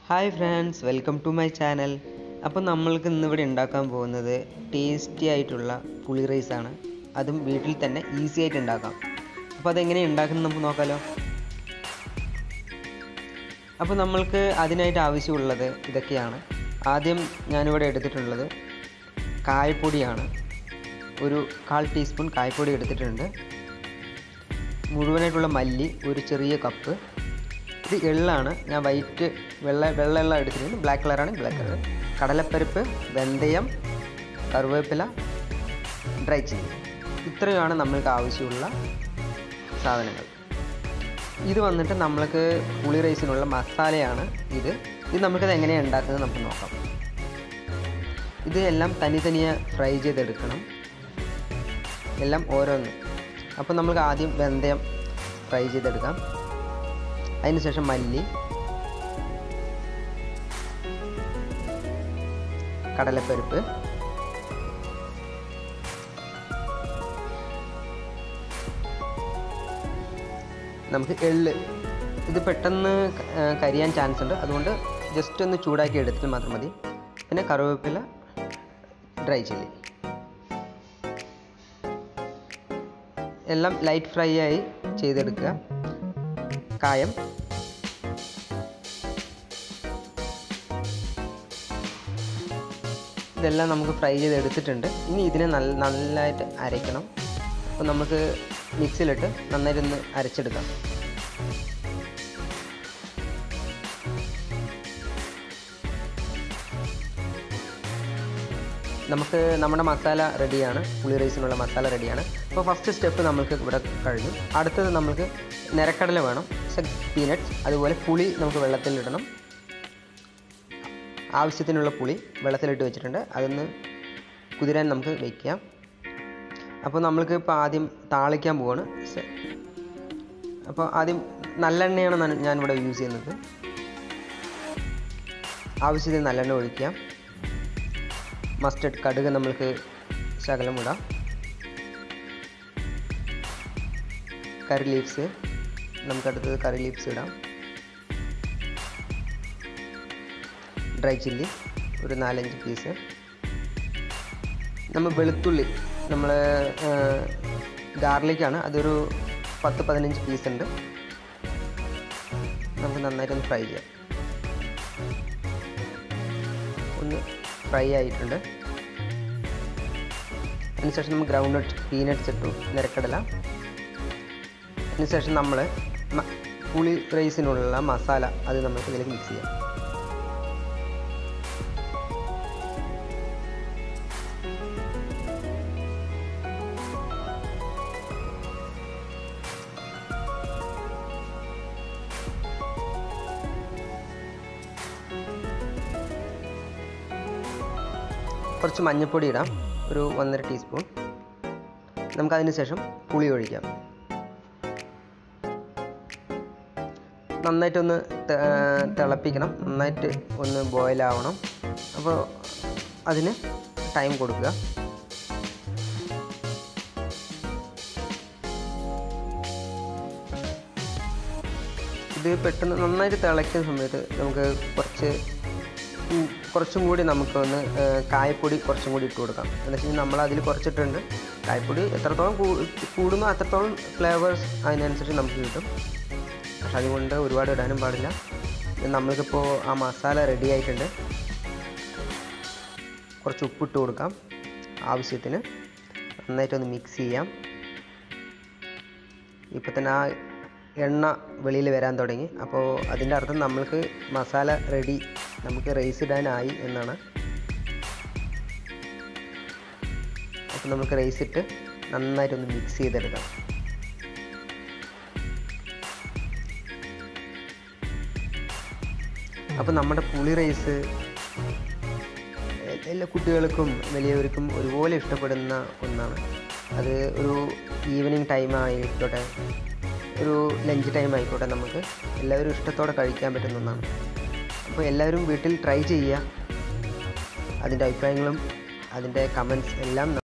Hi friends, welcome to my channel. അപ്പോൾ നമ്മൾക്ക് ഇന്നിവിടെ ഉണ്ടാക്കാൻ പോകുന്നത് ടേസ്റ്റി ആയിട്ടുള്ള പുളി റൈസാണ്. അതും വീട്ടിൽ തന്നെ ഈസി ആയിട്ട് ഉണ്ടാക്കാം. അപ്പോൾ അതെങ്ങനെ ഉണ്ടാക്കുന്നത് നമുക്ക് നോക്കാമല്ലോ. അപ്പോൾ നമ്മൾക്ക് അതിനായിട്ട് ആവശ്യമുള്ളത് ഇതൊക്കെയാണ്. ആദ്യം ഞാനിവിടെ എടുത്തിട്ടുള്ളത് കായപ്പൊടിയാണ്. ഒരു 1/4 ടീസ്പൂൺ കായപ്പൊടി എടുത്തിട്ടുണ്ട്. മുഴുവനായിട്ടുള്ള മല്ലി ഒരു ചെറിയ കപ്പ്. ഇത് എള്ളാണ്. ഞാൻ വൈറ്റ് വെള്ള എള്ള എടുത്തിട്ടുണ്ട്. ബ്ലാക്ക് കളറാണ് ബ്ലാക്ക് കളർ. കടലപ്പരിപ്പ്, വെന്തയം, കറിവേപ്പില, ഡ്രൈ ചില്ലി. ഇത്രയുമാണ് നമ്മൾക്ക് ആവശ്യമുള്ള സാധനങ്ങൾ. ഇത് വന്നിട്ട് നമ്മൾക്ക് പുളി റൈസിനുള്ള മസാലയാണ്. ഇത് നമുക്കത് എങ്ങനെയാണ് ഉണ്ടാക്കുന്നത് നമുക്ക് നോക്കാം. ഇത് എല്ലാം തനിയെ ഫ്രൈ ചെയ്തെടുക്കണം, എല്ലാം ഓരോന്ന്. അപ്പോൾ നമുക്ക് ആദ്യം വെന്തയം ഫ്രൈ ചെയ്തെടുക്കാം. അതിനുശേഷം മല്ലി, കടലപ്പരിപ്പ്, നമുക്ക് എള്ള്. ഇത് പെട്ടെന്ന് കരിയാൻ ചാൻസ് ഉണ്ട്, അതുകൊണ്ട് ജസ്റ്റ് ഒന്ന് ചൂടാക്കി എടുത്തിട്ട് മാത്രം മതി. പിന്നെ കറിവേപ്പില, ഡ്രൈ ചില്ലി, എല്ലാം ലൈറ്റ് ഫ്രൈ ആയി ചെയ്തെടുക്കുക. കായം, ഇതെല്ലാം നമുക്ക് ഫ്രൈ ചെയ്തെടുത്തിട്ടുണ്ട്. ഇനി ഇതിനെ നല്ലതായിട്ട് അരയ്ക്കണം. അപ്പോൾ നമുക്ക് മിക്സിയിലിട്ട് നന്നായിട്ടൊന്ന് അരച്ചെടുക്കാം. നമുക്ക് നമ്മുടെ മസാല റെഡിയാണ്. പുളി റൈസിനുള്ള മസാല റെഡിയാണ്. അപ്പോൾ ഫസ്റ്റ് സ്റ്റെപ്പ് നമുക്ക് ഇവിടെ കഴിഞ്ഞു. അടുത്തത് നമുക്ക് നിരക്കടല വേണം, പീനട്ട്സ്, അതുപോലെ പുളി നമുക്ക് വെള്ളത്തിലിടണം. ആവശ്യത്തിനുള്ള പുളി വെള്ളത്തിലിട്ട് വെച്ചിട്ടുണ്ട്. അതൊന്ന് കുതിരാൻ നമുക്ക് വയ്ക്കാം. അപ്പോൾ നമ്മൾക്ക് ഇപ്പോൾ ആദ്യം താളിക്കാൻ പോവാണ്. അപ്പോൾ ആദ്യം നല്ലെണ്ണയാണ് ഞാനിവിടെ യൂസ് ചെയ്യുന്നത്. ആവശ്യത്തിന് നല്ലെണ്ണ ഒഴിക്കാം. മസ്റ്റർഡ്, കടുക് നമ്മൾക്ക് ശകലം ഇടാം. കറി ലീവ്സ്, നമുക്കടുത്തത് കറി ലീവ്സ് ഇടാം. ഡ്രൈ ചില്ലി ഒരു 4-5 പീസ്. നമ്മൾ വെളുത്തുള്ളി, നമ്മൾ ഗാർലിക്കാണ്, അതൊരു 10-15 പീസ് ഉണ്ട്. നമുക്ക് നന്നായിട്ടൊന്ന് ഫ്രൈ ചെയ്യാം. ഒന്ന് ഫ്രൈ ആയിട്ടുണ്ട്. അതിനുശേഷം നമ്മൾ ഗ്രൗണ്ട് പീനട്ട്സ് ഇട്ടു, നിരക്കടല. അതിനുശേഷം നമ്മൾ പുളി റൈസിനുള്ള മസാല അത് നമുക്ക് ഇതിലേക്ക് മിക്സ് ചെയ്യാം. കുറച്ച് മഞ്ഞൾപ്പൊടി ഇടാം, ഒരു 1.5 ടീസ്പൂൺ. നമുക്കതിന് ശേഷം പുളി ഒഴിക്കാം. നന്നായിട്ടൊന്ന് തിളപ്പിക്കണം, നന്നായിട്ട് ഒന്ന് ബോയിലാവണം. അപ്പോൾ അതിന് ടൈം കൊടുക്കുക. ഇത് പെട്ടെന്ന് നന്നായിട്ട് തിളയ്ക്കുന്ന സമയത്ത് നമുക്ക് കുറച്ചും കൂടി നമുക്കൊന്ന് കായപ്പൊടി കുറച്ചും കൂടി ഇട്ട് കൊടുക്കാം. എന്ന് വെച്ച് കഴിഞ്ഞാൽ നമ്മളതിൽ കുറച്ചിട്ടുണ്ട്. കായപ്പൊടി എത്രത്തോളം കൂടുന്നോ അത്രത്തോളം ഫ്ലേവേഴ്സ് അതിനനുസരിച്ച് നമുക്ക് കിട്ടും. പക്ഷെ അതുകൊണ്ട് ഒരുപാട് ഇടാനും പാടില്ല. നമ്മൾക്കിപ്പോൾ ആ മസാല റെഡി ആയിട്ടുണ്ട്. കുറച്ച് ഉപ്പിട്ട് കൊടുക്കാം ആവശ്യത്തിന്. നന്നായിട്ടൊന്ന് മിക്സ് ചെയ്യാം. ഇപ്പോൾ തന്നെ ആ എണ്ണ വെളിയിൽ വരാൻ തുടങ്ങി. അപ്പോൾ അതിൻ്റെ അർത്ഥം നമ്മൾക്ക് മസാല റെഡി, നമുക്ക് റൈസ് ഇടാനായി എന്നാണ്. അപ്പോൾ നമുക്ക് റൈസ് ഇട്ട് നന്നായിട്ടൊന്ന് മിക്സ് ചെയ്തെടുക്കാം. അപ്പോൾ നമ്മുടെ പുളി റൈസ് എല്ലാ കുട്ടികൾക്കും വലിയവർക്കും ഒരുപോലെ ഇഷ്ടപ്പെടുന്ന ഒന്നാണ്. അത് ഒരു ഈവനിങ് ടൈം ആയിക്കോട്ടെ, ഒരു ലഞ്ച് ടൈം ആയിക്കോട്ടെ, നമുക്ക് എല്ലാവരും ഇഷ്ടത്തോടെ കഴിക്കാൻ പറ്റുന്ന ഒന്നാണ്. അപ്പോൾ എല്ലാവരും വീട്ടിൽ ട്രൈ ചെയ്യുക. അതിൻ്റെ അഭിപ്രായങ്ങളും അതിൻ്റെ കമൻറ്റ്സ് എല്ലാം